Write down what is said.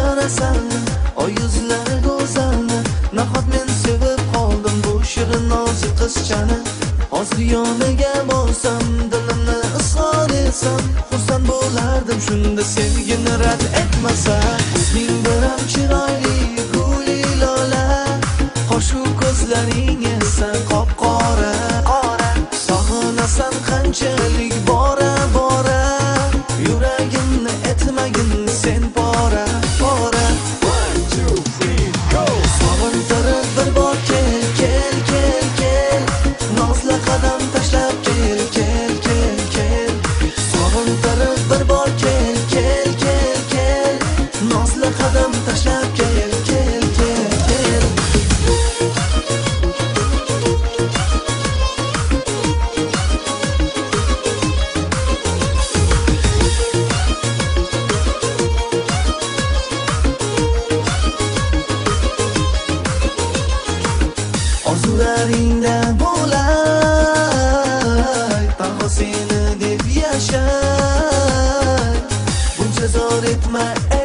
qarasan, o yuzlari go'zal. Nahot men sevib qoldim bu shirin nozik qizchani. Hozir yoniga borsam, dilimni isqor etsam, xursand bo'lardim shunda sevgini rad etmasa. Ming biram chiroyli guli lola, qoshu ko'zlaring esa qop-qora. Sog'inasan qanchalik bora bora, yuragimni etmagin sen pora pora. 1 2 3 go. Sog'intirib bir bor kel kel kel kel, nozla qadam tashlab kel kel kel kel. Sog'intirib bir bor kel kel kel kel, nozla qadam tashlab kel kel kel kel. Orzularingda bo'lay, tanho seni deb yashay. Buncha zor etma